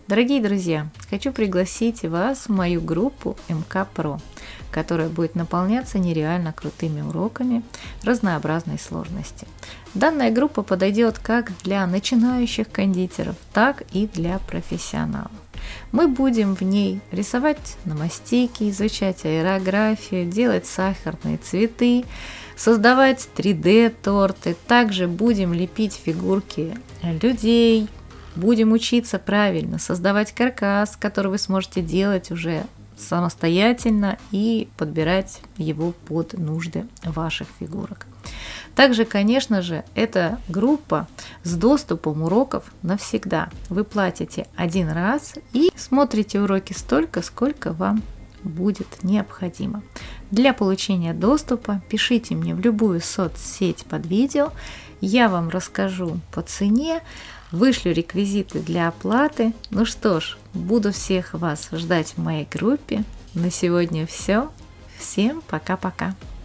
Дорогие друзья, хочу пригласить вас в мою группу МК Про, которая будет наполняться нереально крутыми уроками разнообразной сложности. Данная группа подойдет как для начинающих кондитеров, так и для профессионалов. Мы будем в ней рисовать на мастике, изучать аэрографию, делать сахарные цветы, создавать 3D-торты. Также будем лепить фигурки людей, будем учиться правильно создавать каркас, который вы сможете делать уже самостоятельно и подбирать его под нужды ваших фигурок. Также, конечно же, это группа с доступом уроков навсегда. Вы платите один раз и смотрите уроки столько, сколько вам будет необходимо. Для получения доступа пишите мне в любую соцсеть под видео, я вам расскажу по цене, вышлю реквизиты для оплаты. Ну что ж, буду всех вас ждать в моей группе. На сегодня все. Всем пока-пока.